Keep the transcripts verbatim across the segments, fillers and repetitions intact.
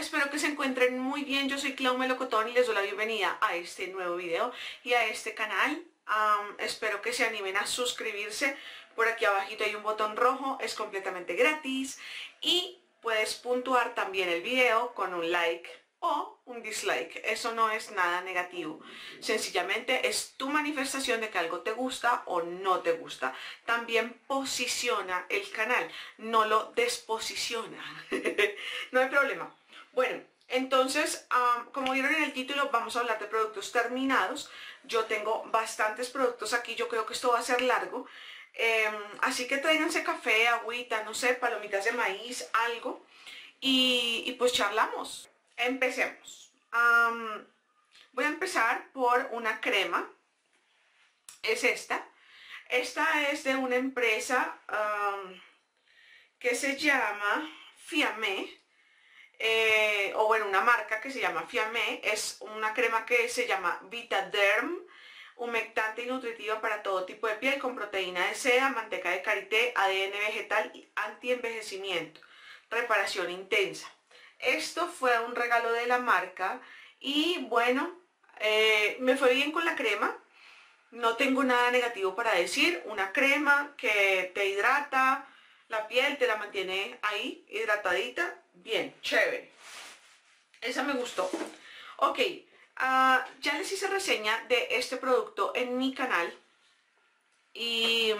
espero que se encuentren muy bien. Yo soy Clau Melocotón y les doy la bienvenida a este nuevo video y a este canal. Um, espero que se animen a suscribirse. Por aquí abajito hay un botón rojo, es completamente gratis y puedes puntuar también el video con un like o un dislike. Eso no es nada negativo, sencillamente es tu manifestación de que algo te gusta o no te gusta. También posiciona el canal, no lo desposiciona. No hay problema. Bueno, entonces, um, como vieron en el título, vamos a hablar de productos terminados. Yo tengo bastantes productos aquí, yo creo que esto va a ser largo. Eh, así que tráiganse café, agüita, no sé, palomitas de maíz, algo. Y, y pues charlamos. Empecemos. Um, voy a empezar por una crema. Es esta. Esta es de una empresa um, que se llama Fiamé. Eh, o bueno, una marca que se llama Fiamé. Es una crema que se llama Vitaderm, humectante y nutritiva para todo tipo de piel, con proteína de seda, manteca de karité, A D N vegetal y anti-envejecimiento, reparación intensa. Esto fue un regalo de la marca y bueno, eh, me fue bien con la crema. No tengo nada negativo para decir. Una crema que te hidrata la piel, te la mantiene ahí hidratadita. Bien, chévere. Esa me gustó. Ok, uh, ya les hice reseña de este producto en mi canal. Y,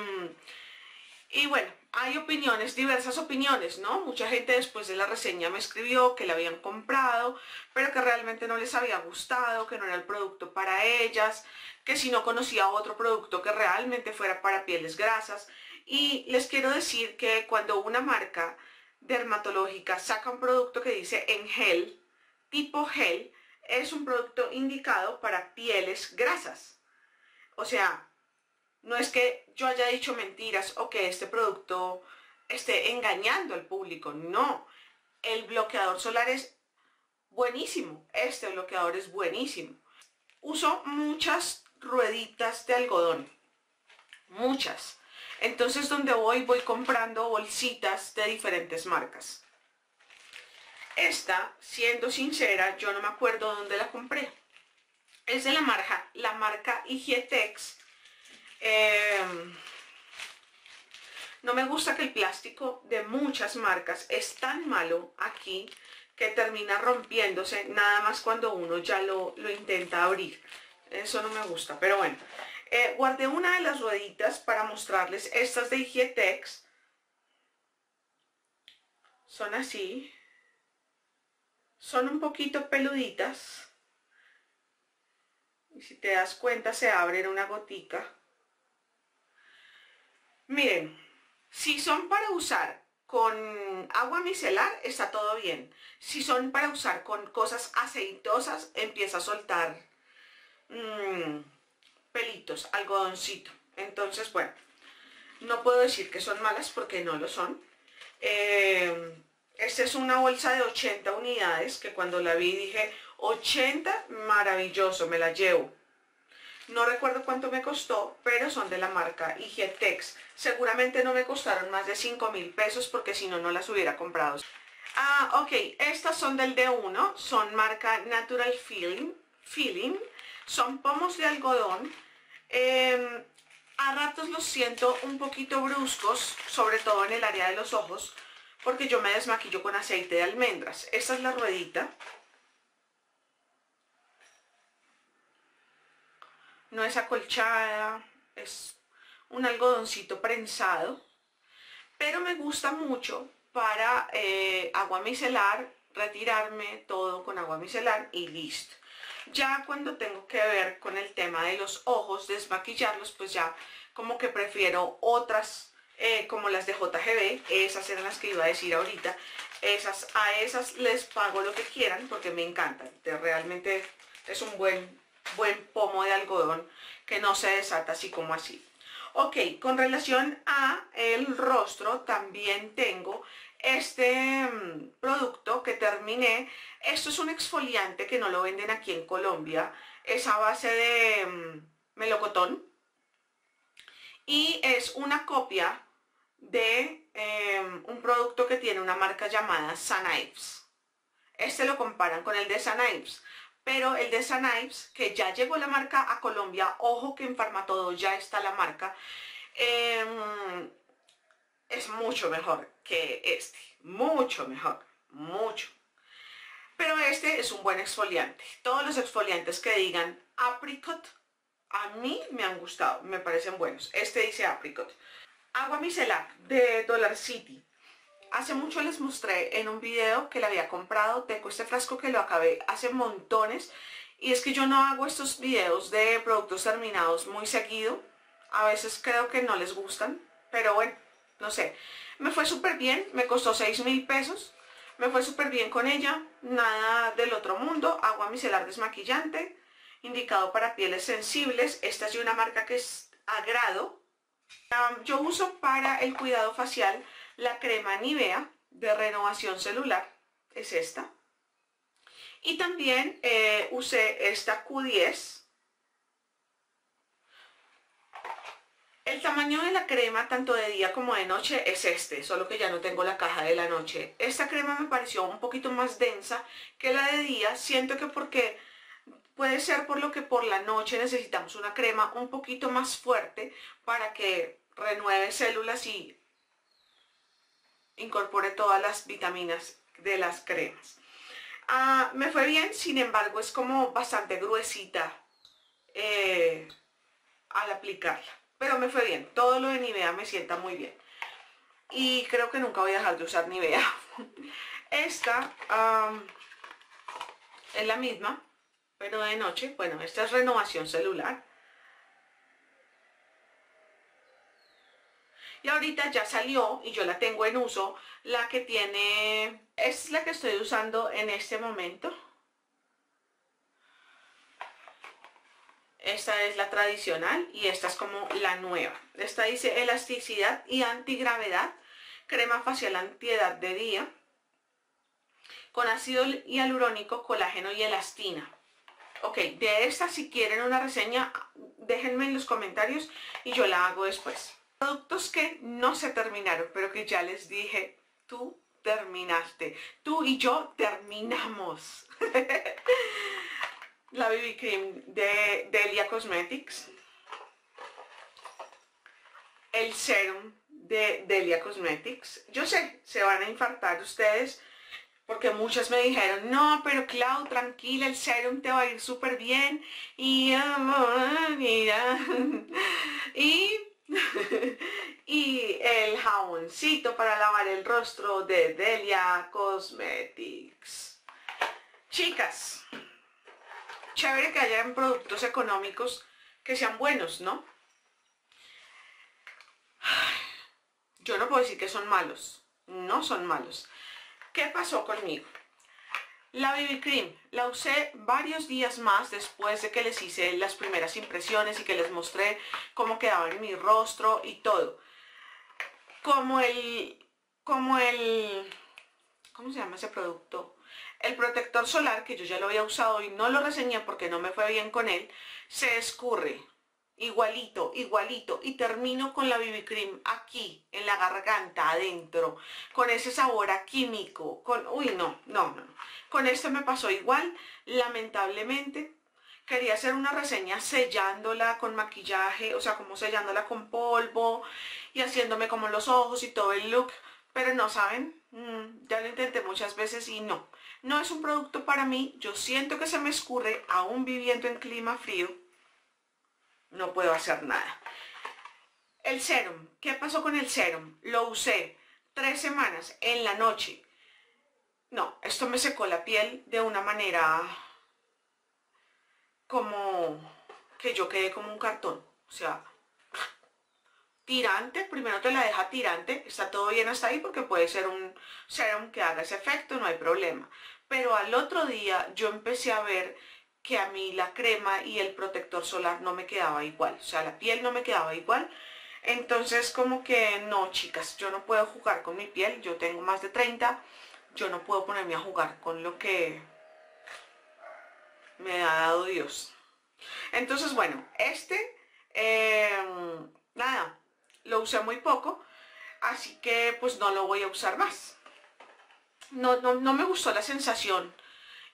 y bueno, hay opiniones, diversas opiniones, ¿no? Mucha gente después de la reseña me escribió que la habían comprado, pero que realmente no les había gustado, que no era el producto para ellas, que si no conocía otro producto que realmente fuera para pieles grasas. Y les quiero decir que cuando una marca dermatológica saca un producto que dice en gel, tipo gel, es un producto indicado para pieles grasas. O sea, no es que yo haya dicho mentiras o que este producto esté engañando al público, no. El bloqueador solar es buenísimo, este bloqueador es buenísimo. Uso muchas rueditas de algodón, muchas. Entonces donde voy, voy comprando bolsitas de diferentes marcas. Esta, siendo sincera, yo no me acuerdo dónde la compré. Es de la marca, la marca Hygietex. Eh, no me gusta que el plástico de muchas marcas es tan malo aquí que termina rompiéndose nada más cuando uno ya lo, lo intenta abrir. Eso no me gusta, pero bueno. Eh, guardé una de las rueditas para mostrarles. Estas de Hygietex son así. Son un poquito peluditas. Y si te das cuenta se abren una gotica. Miren, si son para usar con agua micelar, está todo bien. Si son para usar con cosas aceitosas, empieza a soltar mmm, pelitos, algodoncito. Entonces, bueno, no puedo decir que son malas porque no lo son. Eh, esta es una bolsa de ochenta unidades que cuando la vi dije, ochenta, maravilloso, me la llevo. No recuerdo cuánto me costó, pero son de la marca Hygietex. Seguramente no me costaron más de cinco mil pesos porque si no, no las hubiera comprado. Ah, ok, estas son del D uno, son marca Natural Feeling, Feeling. Son pomos de algodón. Eh, a ratos los siento un poquito bruscos, sobre todo en el área de los ojos, porque yo me desmaquillo con aceite de almendras. Esta es la ruedita. No es acolchada, es un algodoncito prensado, pero me gusta mucho para eh, agua micelar, retirarme todo con agua micelar y listo. Ya cuando tengo que ver con el tema de los ojos, desmaquillarlos, pues ya como que prefiero otras, eh, como las de J G B, esas eran las que iba a decir ahorita. Esas, a esas les pago lo que quieran porque me encantan, realmente es un buen... buen pomo de algodón que no se desata así como así. Ok, con relación a el rostro también tengo este um, producto que terminé. Esto es un exfoliante que no lo venden aquí en Colombia, es a base de um, melocotón y es una copia de um, un producto que tiene una marca llamada Sanives. este lo comparan con el de Sanives, pero el de Sanives, que ya llegó la marca a Colombia, ojo que en Farmatodo ya está la marca, eh, es mucho mejor que este, mucho mejor, mucho. Pero este es un buen exfoliante. Todos los exfoliantes que digan apricot, a mí me han gustado, me parecen buenos. Este dice apricot. Agua micelar de Dollar City. Hace mucho les mostré en un video que le había comprado. Tengo este frasco que lo acabé hace montones. Y es que yo no hago estos videos de productos terminados muy seguido. A veces creo que no les gustan. Pero bueno, no sé. Me fue súper bien. Me costó seis mil pesos. Me fue súper bien con ella. Nada del otro mundo. Agua micelar desmaquillante. Indicado para pieles sensibles. Esta es de una marca que es Agrado. Um, yo uso para el cuidado facial la crema Nivea de renovación celular, es esta. Y también eh, usé esta Q diez. El tamaño de la crema, tanto de día como de noche, es este, solo que ya no tengo la caja de la noche. Esta crema me pareció un poquito más densa que la de día. Siento que porque puede ser por lo que por la noche necesitamos una crema un poquito más fuerte para que renueve células y incorpore todas las vitaminas de las cremas. Uh, me fue bien, sin embargo es como bastante gruesita eh, al aplicarla. Pero me fue bien, todo lo de Nivea me sienta muy bien. Y creo que nunca voy a dejar de usar Nivea. Esta um, es la misma, pero de noche. Bueno, esta es renovación celular. Y ahorita ya salió y yo la tengo en uso, la que tiene, es la que estoy usando en este momento. Esta es la tradicional y esta es como la nueva. Esta dice elasticidad y antigravedad, crema facial antiedad de día, con ácido hialurónico, colágeno y elastina. Ok, de esta si quieren una reseña, déjenme en los comentarios y yo la hago después. Productos que no se terminaron, pero que ya les dije, tú terminaste. Tú y yo terminamos. La B B Cream de Delia Cosmetics. El serum de Delia Cosmetics. Yo sé, se van a infartar ustedes, porque muchas me dijeron, no, pero Clau, tranquila, el serum te va a ir súper bien. Y... y y el jaboncito para lavar el rostro de Delia Cosmetics. Chicas, chévere que hayan productos económicos que sean buenos, ¿no? Yo no puedo decir que son malos, no son malos. ¿Qué pasó conmigo? La B B Cream la usé varios días más después de que les hice las primeras impresiones y que les mostré cómo quedaba en mi rostro y todo. Como el, como el, ¿cómo se llama ese producto? El protector solar, que yo ya lo había usado y no lo reseñé porque no me fue bien con él, se escurre. Igualito, igualito, y termino con la B B Cream aquí, en la garganta, adentro, con ese sabor a químico, con, uy, no, no, no, con esto me pasó igual, lamentablemente. Quería hacer una reseña sellándola con maquillaje, o sea, como sellándola con polvo, y haciéndome como los ojos y todo el look, pero no, ¿saben? Mm, ya lo intenté muchas veces y no, no es un producto para mí. Yo siento que se me escurre, aún viviendo en clima frío. No puedo hacer nada. El serum. ¿Qué pasó con el serum? Lo usé tres semanas en la noche. No, esto me secó la piel de una manera como que yo quedé como un cartón. O sea, tirante. Primero te la deja tirante. Está todo bien hasta ahí porque puede ser un serum que haga ese efecto, no hay problema. Pero al otro día yo empecé a ver que a mí la crema y el protector solar no me quedaba igual, o sea, la piel no me quedaba igual. Entonces como que no, chicas, yo no puedo jugar con mi piel, yo tengo más de treinta, yo no puedo ponerme a jugar con lo que me ha dado Dios. Entonces bueno, este, eh, nada, lo usé muy poco, así que pues no lo voy a usar más. No, no, no me gustó la sensación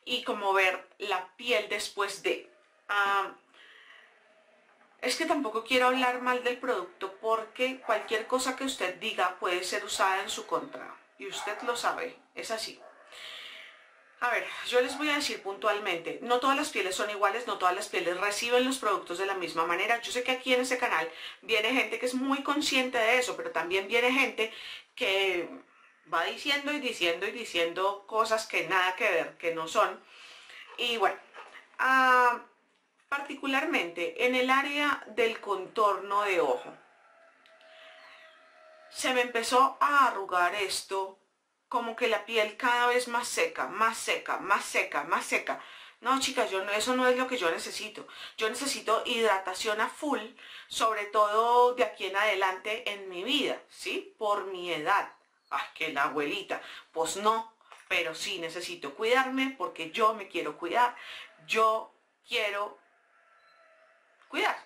y como ver la piel después de. Uh, es que tampoco quiero hablar mal del producto porque cualquier cosa que usted diga puede ser usada en su contra y usted lo sabe, es así. A ver, yo les voy a decir puntualmente, no todas las pieles son iguales, no todas las pieles reciben los productos de la misma manera. Yo sé que aquí en este canal viene gente que es muy consciente de eso, pero también viene gente que va diciendo y diciendo y diciendo cosas que nada que ver, que no son. Y bueno, uh, particularmente en el área del contorno de ojo, se me empezó a arrugar esto, como que la piel cada vez más seca, más seca, más seca, más seca. No, chicas, yo no, eso no es lo que yo necesito. Yo necesito hidratación a full, sobre todo de aquí en adelante en mi vida, ¿sí? Por mi edad. Ay, que la abuelita. Pues no, pero sí necesito cuidarme porque yo me quiero cuidar. Yo quiero cuidar.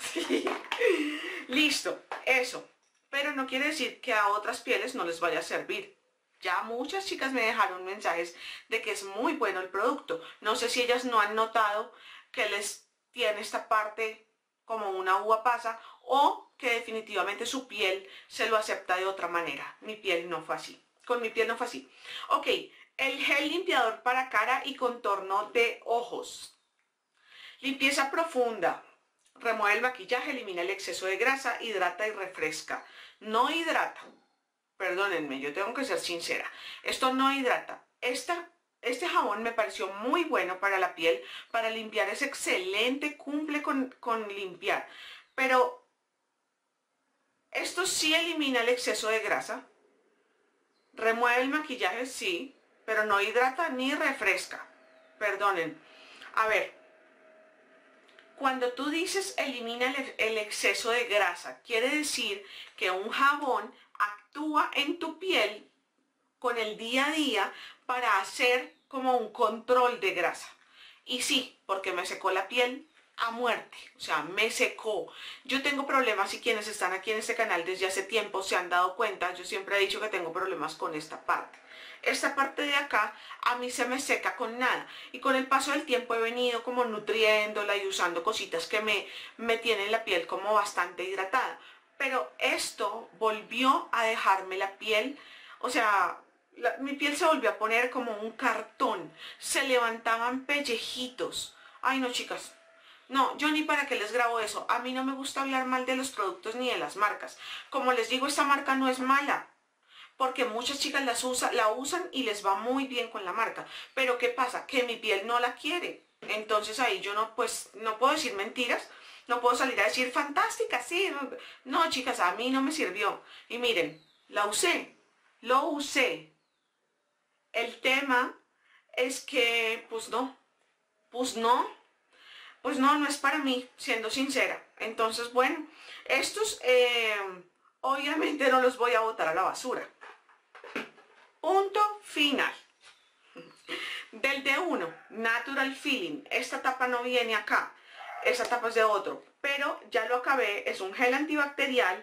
Listo, eso. Pero no quiere decir que a otras pieles no les vaya a servir. Ya muchas chicas me dejaron mensajes de que es muy bueno el producto. No sé si ellas no han notado que les tiene esta parte como una uva pasa o que definitivamente su piel se lo acepta de otra manera. Mi piel no fue así. Con mi piel no fue así. Ok, el gel limpiador para cara y contorno de ojos. Limpieza profunda. Remueve el maquillaje, elimina el exceso de grasa, hidrata y refresca. No hidrata. Perdónenme, yo tengo que ser sincera. Esto no hidrata. Esta, este jabón me pareció muy bueno para la piel. Para limpiar es excelente, cumple con, con limpiar. Pero esto sí elimina el exceso de grasa. Remueve el maquillaje, sí. Pero no hidrata ni refresca. Perdonen. A ver. Cuando tú dices elimina el, el exceso de grasa, quiere decir que un jabón actúa en tu piel con el día a día para hacer como un control de grasa. Y sí, porque me secó la piel a muerte, o sea, me secó. Yo tengo problemas y quienes están aquí en este canal desde hace tiempo se han dado cuenta, yo siempre he dicho que tengo problemas con esta parte. Esta parte de acá a mí se me seca con nada y con el paso del tiempo he venido como nutriéndola y usando cositas que me, me tienen la piel como bastante hidratada. Pero esto volvió a dejarme la piel, o sea, la, mi piel se volvió a poner como un cartón, se levantaban pellejitos. Ay no, chicas. No, yo ni para qué les grabo eso. A mí no me gusta hablar mal de los productos ni de las marcas. Como les digo, esta marca no es mala, porque muchas chicas las usa, la usan y les va muy bien con la marca. Pero ¿qué pasa? Que mi piel no la quiere. Entonces ahí yo no, pues, no puedo decir mentiras. No puedo salir a decir fantástica, sí. No, chicas, a mí no me sirvió. Y miren, la usé. Lo usé. El tema es que, pues no. Pues no. Pues no, no es para mí, siendo sincera. Entonces, bueno, estos eh, obviamente no los voy a botar a la basura. Punto final. Del D uno, Natural Feeling. Esta tapa no viene acá. Esta tapa es de otro. Pero ya lo acabé. Es un gel antibacterial.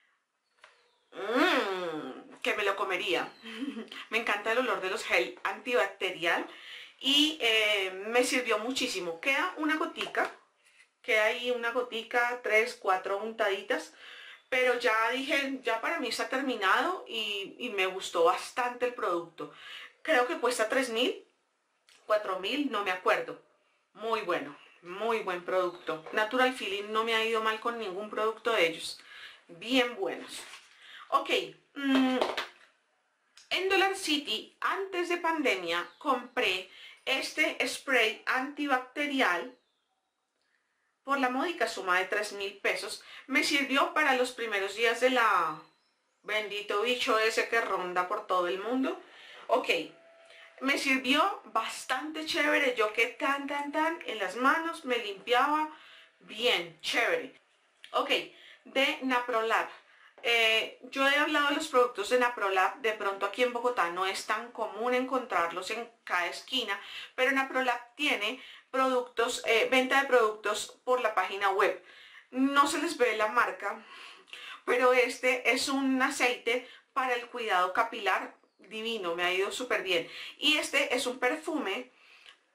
Mmm, que me lo comería. Me encanta el olor de los gel antibacterial. Y eh, me sirvió muchísimo. Queda una gotica, queda ahí una gotica, tres, cuatro untaditas, pero ya dije, ya para mí está terminado y, y me gustó bastante el producto. Creo que cuesta tres mil, cuatro mil, no me acuerdo. Muy bueno, muy buen producto. Natural Feeling no me ha ido mal con ningún producto de ellos. Bien buenos. Ok, mmm, en Dollar City, antes de pandemia, compré este spray antibacterial por la módica suma de tres mil pesos. Me sirvió para los primeros días de la bendito bicho ese que ronda por todo el mundo. Ok, me sirvió bastante chévere. Yo que tan tan tan en las manos me limpiaba bien, chévere. Ok, de Naprolab. Eh, yo he hablado de los productos de Naprolab. De pronto aquí en Bogotá no es tan común encontrarlos en cada esquina, pero Naprolab tiene productos, eh, venta de productos por la página web. No se les ve la marca, pero este es un aceite para el cuidado capilar divino, me ha ido súper bien. Y este es un perfume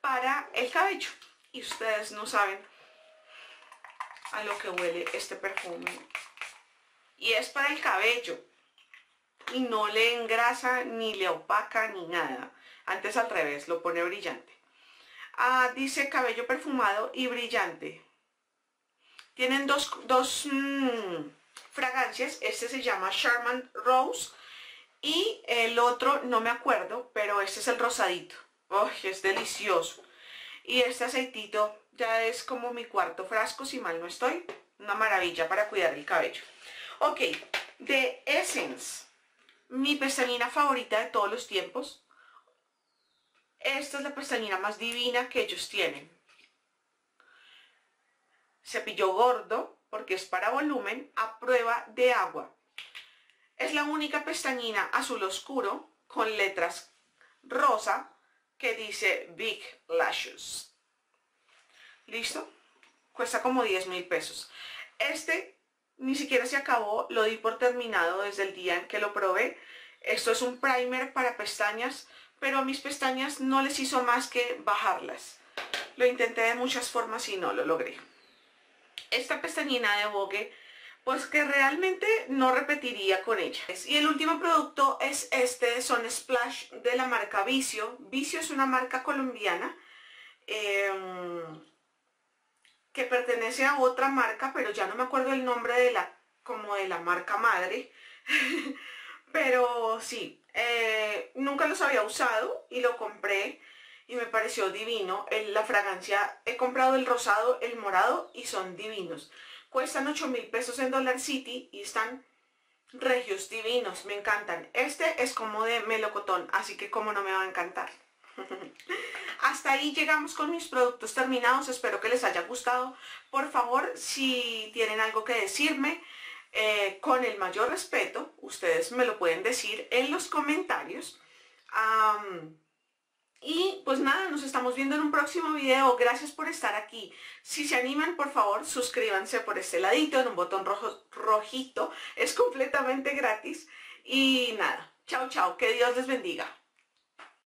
para el cabello. Y ustedes no saben a lo que huele este perfume. Y es para el cabello. Y no le engrasa, ni le opaca, ni nada. Antes al revés, lo pone brillante. Ah, dice cabello perfumado y brillante. Tienen dos, dos mmm, fragancias. Este se llama Charmant Rose. Y el otro, no me acuerdo, pero este es el rosadito. ¡Oh, es delicioso! Y este aceitito ya es como mi cuarto frasco, si mal no estoy. Una maravilla para cuidar el cabello. Ok, de Essence, mi pestañina favorita de todos los tiempos. Esta es la pestañina más divina que ellos tienen. Cepillo gordo, porque es para volumen, a prueba de agua. Es la única pestañina azul oscuro con letras rosa que dice Big Lashes. ¿Listo? Cuesta como diez mil pesos. Este ni siquiera se acabó, lo di por terminado desde el día en que lo probé. Esto es un primer para pestañas, pero a mis pestañas no les hizo más que bajarlas. Lo intenté de muchas formas y no lo logré. Esta pestañina de Vogue, pues que realmente no repetiría con ella. Y el último producto es este, son Splash de la marca Vicio. Vicio es una marca colombiana eh, que pertenece a otra marca, pero ya no me acuerdo el nombre de la, como de la marca madre. Pero sí, eh, nunca los había usado y lo compré y me pareció divino. El, la fragancia, he comprado el rosado, el morado y son divinos. Cuestan ocho mil pesos en Dollar City y están regios, divinos, me encantan. Este es como de melocotón, así que como no me va a encantar. Hasta ahí llegamos con mis productos terminados, espero que les haya gustado. Por favor, si tienen algo que decirme, eh, con el mayor respeto, ustedes me lo pueden decir en los comentarios. Um, Y pues nada, nos estamos viendo en un próximo video. Gracias por estar aquí. Si se animan, por favor, suscríbanse por este ladito en un botón rojo, rojito. Es completamente gratis. Y nada, chao, chao. Que Dios les bendiga.